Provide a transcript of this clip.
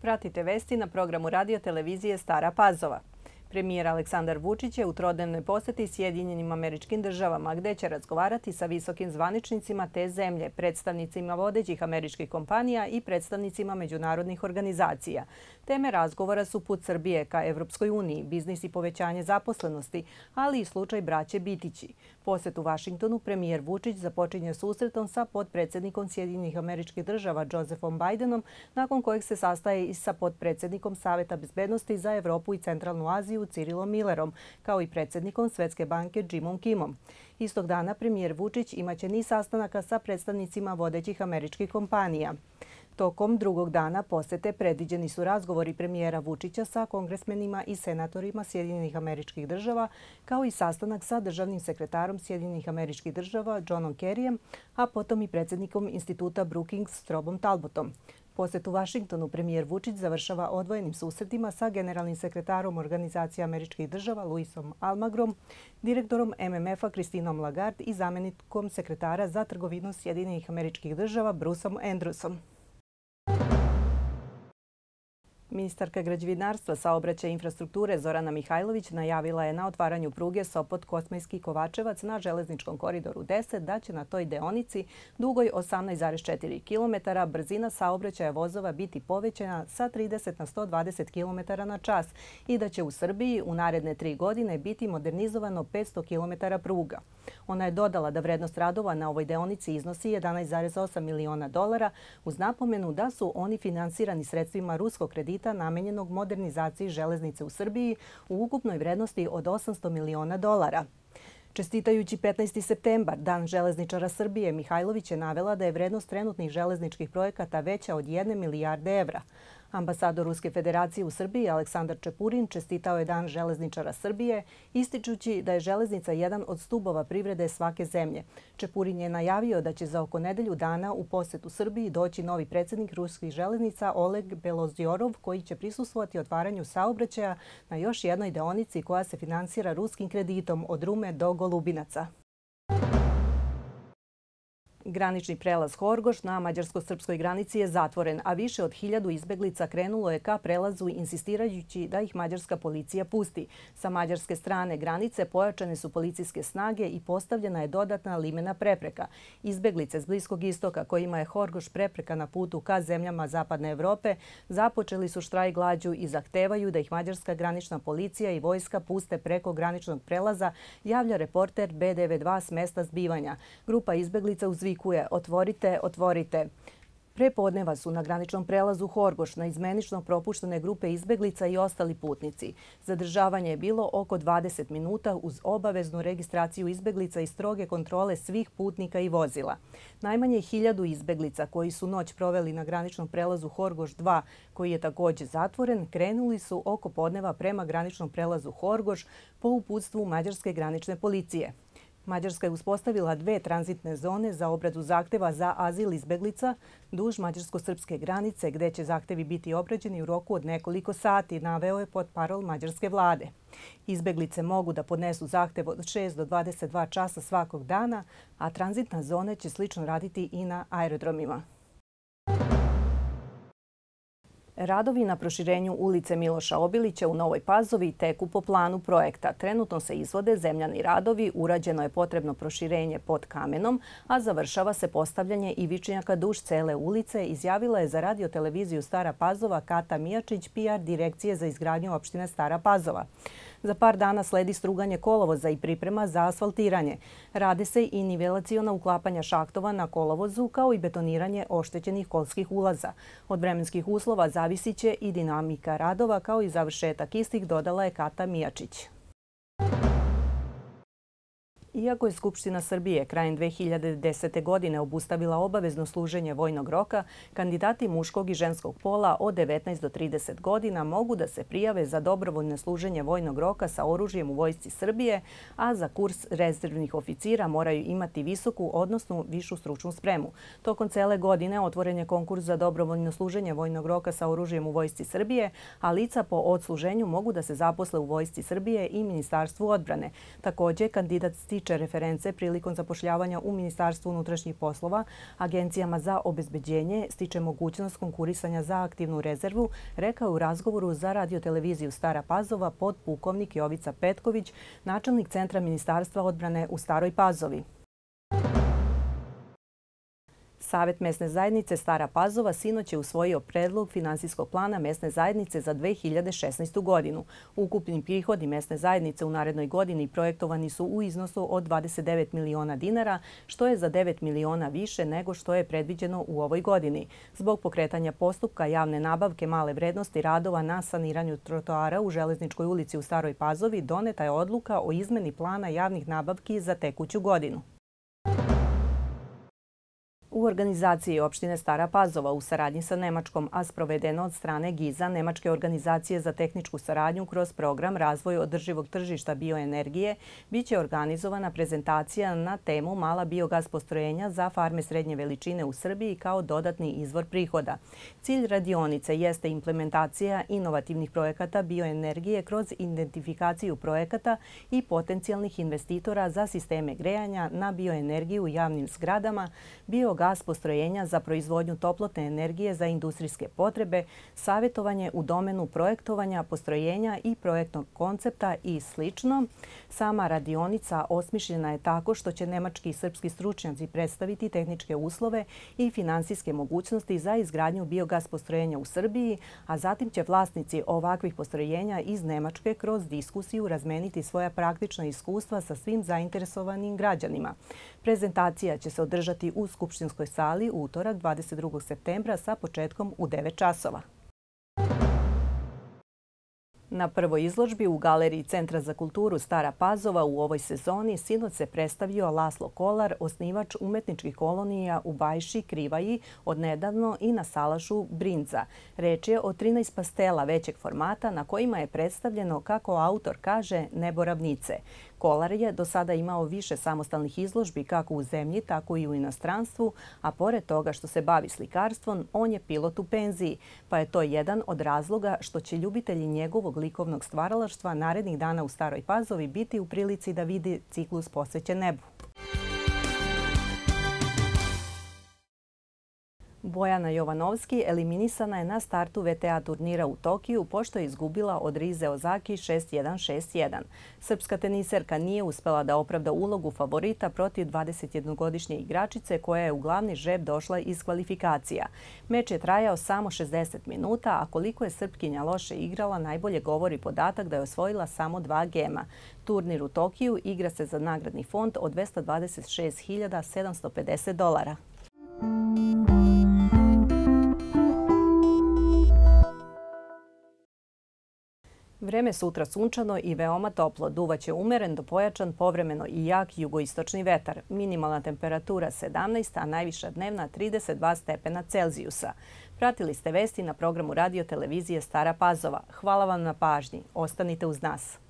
Pratite vesti na programu radio televizije Stara Pazova. Premijer Aleksandar Vučić je u trodnevnoj poseti Sjedinjenim Američkim Državama, gde će razgovarati sa visokim zvaničnicima te zemlje, predstavnicima vodećih američkih kompanija i predstavnicima međunarodnih organizacija. Teme razgovora su put Srbije ka Evropskoj uniji, biznis i povećanje zaposlenosti, ali i slučaj braće Bitići. Posjet u Vašingtonu premijer Vučić započinje susretom sa potpredsjednikom Sjedinjenih Američkih Država Josephom Bidenom, nakon kojeg se sastaje i sa potpredsjednikom Saveta bezbednosti za Evropu i Centralnu Aziju Cirilom Millerom, kao i predsjednikom Svetske banke Jimom Kimom. Istog dana premijer Vučić imaće niz sastanaka sa predstavnicima vodećih američkih kompanija. Tokom drugog dana posete predviđeni su razgovori premijera Vučića sa kongresmenima i senatorima Sjedinjenih Američkih Država, kao i sastanak sa državnim sekretarom Sjedinjenih Američkih Država Johnom Kerryjem, a potom i predsjednikom instituta Brookings Strobom Talbotom. Posjet u Vašingtonu premijer Vučić završava odvojenim susretima sa generalnim sekretarom Organizacije američkih država Luisom Almagrom, direktorom MMF-a Christinom Lagarde i zamjenikom sekretara za trgovinu Sjedinjenih Američkih Država Bruceom Andrewsom. Ministarka građevinarstva, saobraćaja i infrastrukture Zorana Mihajlović najavila je na otvaranju pruge Sopot-Kosmajski-Kovačevac na železničkom koridoru 10 da će na toj deonici dugoj 18,4 km brzina saobraćaja vozova biti povećana sa 30 na 120 km na čas i da će u Srbiji u naredne 3 godine biti modernizovano 500 km pruga. Ona je dodala da vrednost radova na ovoj deonici iznosi $11,8 miliona uz napomenu da su oni finansirani sredstvima ruskog kredita namenjenog modernizaciji železnice u Srbiji u ukupnoj vrednosti od $800 miliona. Čestitajući 15. septembar, Dan železničara Srbije, Mihajlović je navela da je vrednost trenutnih železničkih projekata veća od 1 milijarde evra. Ambasador Ruske federacije u Srbiji Aleksandar Čepurin čestitao je Dan železničara Srbije, ističući da je železnica jedan od stubova privrede svake zemlje. Čepurin je najavio da će za oko nedelju dana u posjetu Srbiji doći novi predsjednik ruskih železnica Oleg Belozorov, koji će prisustvovati otvaranju saobraćaja na još jednoj deonici koja se finansira ruskim kreditom od Rume do Golubinaca. Granični prelaz Horgoš na mađarsko-srpskoj granici je zatvoren, a više od 1000 izbeglica krenulo je ka prelazu insistirajući da ih mađarska policija pusti. Sa mađarske strane granice pojačane su policijske snage i postavljena je dodatna limena prepreka. Izbeglice s Bliskog istoka, kojima je Horgoš prepreka na putu ka zemljama Zapadne Evrope, započeli su štrajk glađu i zahtevaju da ih mađarska granična policija i vojska puste preko graničnog prelaza, javlja reporter B92 s mesta zbivanja. Grupa izbeglica uzvikuje: "Otvorite, otvorite." Pre podneva su na graničnom prelazu Horgoš naizmenično propuštene grupe izbeglica i ostali putnici. Zadržavanje je bilo oko 20 minuta uz obaveznu registraciju izbeglica i stroge kontrole svih putnika i vozila. Najmanje 1000 izbeglica koji su noć proveli na graničnom prelazu Horgoš 2, koji je također zatvoren, krenuli su oko podneva prema graničnom prelazu Horgoš po uputstvu mađarske granične policije. Mađarska je uspostavila 2 tranzitne zone za obradu zahteva za azil izbeglica duž mađarsko-srpske granice, gde će zahtevi biti obrađeni u roku od nekoliko sati, naveo je portparol mađarske vlade. Izbeglice mogu da podnesu zahtev od 6 do 22 časa svakog dana, a tranzitne zone će slično raditi i na aerodromima. Radovi na proširenju ulice Miloša Obilića u Novoj Pazovi teku po planu projekta. Trenutno se izvode zemljani radovi, urađeno je potrebno proširenje pod kamenom, a završava se postavljanje ivičnjaka duž cele ulice, izjavila je za radio-televiziju Stara Pazova Kata Mijačić, PR direkcije za izgradnju opštine Stara Pazova. Za par dana sledi struganje kolovoza i priprema za asfaltiranje. Rade se i nivelaciona uklapanja šahtova na kolovozu, kao i betoniranje oštećenih kolskih ulaza. Od vremenskih uslova zavisit će i dinamika radova, kao i završetak istih, dodala je Kata Mijačić. Iako je Skupština Srbije krajem 2010. godine obustavila obavezno služenje vojnog roka, kandidati muškog i ženskog pola od 19 do 30 godina mogu da se prijave za dobrovoljno služenje vojnog roka sa oružjem u Vojsci Srbije, a za kurs rezervnih oficira moraju imati visoku, odnosno višu stručnu spremu. Tokom cele godine otvoren je konkurs za dobrovoljno služenje vojnog roka sa oružjem u Vojsci Srbije, a lica po odsluženju mogu da se zaposle u Vojsci Srbije i Ministarstvu odbrane. Također, kandidat stiče stiče reference prilikom zapošljavanja u Ministarstvu unutrašnjih poslova, agencijama za obezbeđenje, stiče mogućnost konkurisanja za aktivnu rezervu, rekao je u razgovoru za radioteleviziju Stara Pazova podpukovnik Jovica Petković, načelnik Centra Ministarstva odbrane u Staroj Pazovi. Savet mesne zajednice Stara Pazova sinoć je usvojio predlog finansijskog plana mesne zajednice za 2016. godinu. Ukupni prihodi mesne zajednice u narednoj godini projektovani su u iznosu od 29 miliona dinara, što je za 9 miliona više nego što je predviđeno u ovoj godini. Zbog pokretanja postupka javne nabavke male vrednosti radova na saniranju trotoara u Železničkoj ulici u Staroj Pazovi doneta je odluka o izmeni plana javnih nabavki za tekuću godinu. U organizaciji opštine Stara Pazova u saradnji sa Nemačkom, a sprovedeno od strane GIZ-a, Nemačke organizacije za tehničku saradnju kroz program Razvoj održivog tržišta bioenergije, biće organizovana prezentacija na temu mala biogas postrojenja za farme srednje veličine u Srbiji kao dodatni izvor prihoda. Cilj radionice jeste implementacija inovativnih projekata bioenergije kroz identifikaciju projekata i potencijalnih investitora za sisteme grejanja na bioenergiju u javnim zgradama, biogas postrojenja za proizvodnju toplotne energije za industrijske potrebe, savjetovanje u domenu projektovanja postrojenja i projektnog koncepta i sl. Sama radionica osmišljena je tako što će nemački i srpski stručnjaci predstaviti tehničke uslove i finansijske mogućnosti za izgradnju biogas postrojenja u Srbiji, a zatim će vlasnici ovakvih postrojenja iz Nemačke kroz diskusiju razmeniti svoja praktična iskustva sa svim zainteresovanim građanima. Prezentacija će se održati u Skupštinskoj sali u utorak 22. septembra sa početkom u 9 časova. Na prvoj izložbi u Galeriji Centra za kulturu Stara Pazova u ovoj sezoni sinoć se predstavio Laslo Kolar, osnivač umetničkih kolonija u Bajši, Krivaji, odnedavno i na Salašu Brinza. Reč je o 13 pastela većeg formata na kojima je predstavljeno, kako autor kaže, nebo ravnice. Kolar je do sada imao više samostalnih izložbi kako u zemlji, tako i u inostranstvu, a pored toga što se bavi slikarstvom, on je pilot u penziji, pa je to jedan od razloga što će ljubitelji njegovog likovnog stvaralaštva narednih dana u Staroj Pazovi biti u prilici da vidi ciklus posvećen nebu. Bojana Jovanovski eliminisana je na startu VTA turnira u Tokiju pošto je izgubila od Rize Ozaki 6-1-6-1. Srpska teniserka nije uspela da opravda ulogu favorita protiv 21-godišnje igračice koja je u glavni žreb došla iz kvalifikacija. Meč je trajao samo 60 minuta, a koliko je Srpkinja loše igrala najbolje govori podatak da je osvojila samo 2 gema. Turnir u Tokiju igra se za nagradni fond od $226.750. Vreme sutra sunčano i veoma toplo. Duvaće umeren do pojačan, povremeno i jak jugoistočni vetar. Minimalna temperatura 17, a najviša dnevna 32 stepena Celzijusa. Pratili ste vesti na programu radiotelevizije Stara Pazova. Hvala vam na pažnji. Ostanite uz nas.